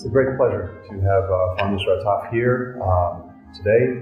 a great pleasure to have Foreign Minister Attaf here today,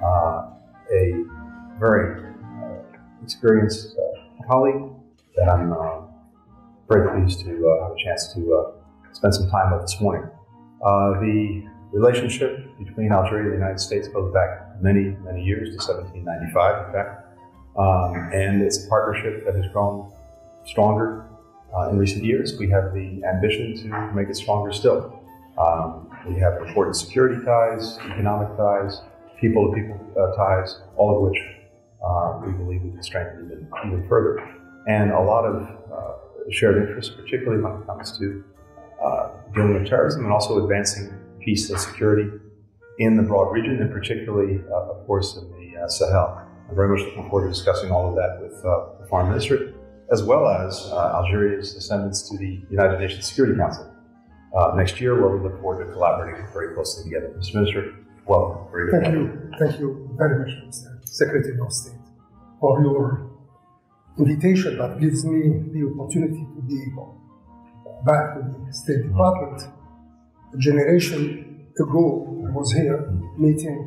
a very experienced colleague that I'm very pleased to have a chance to spend some time with this morning. The relationship between Algeria and the United States goes back many, many years, to 1795 in fact, and it's a partnership that has grown stronger in recent years. We have the ambition to make it stronger still. We have important security ties, economic ties, people-to-people ties, all of which we believe we can strengthen even further. And a lot of shared interests, particularly when it comes to dealing with terrorism and also advancing peace and security in the broad region, and particularly, of course, in the Sahel. I'm very much looking forward to discussing all of that with the Foreign Minister, as well as Algeria's ascendance to the United Nations Security Council next year, where we look forward to collaborating very closely together. Mr. Minister, welcome. Thank you very much, Mr. Secretary of State, for your invitation that gives me the opportunity to be back to the State Department. A generation ago, I was here meeting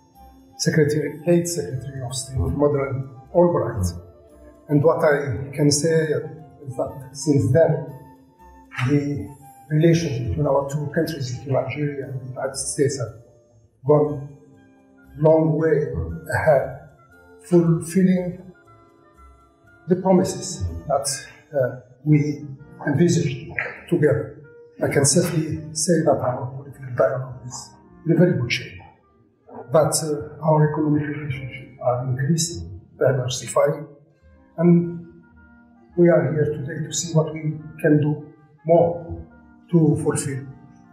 late Secretary of State, Madeleine Albright. And what I can say is that since then, the relations between our two countries, between Algeria and the United States, have gone a long way ahead, fulfilling the promises that we envisaged together. I can safely say that our political dialogue is in a very good shape, that our economic relationships are increasing, diversifying, and we are here today to see what we can do more to fulfill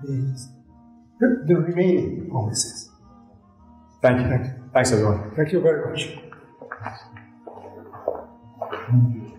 the remaining promises. Thank you. Thanks, everyone. Thank you very much.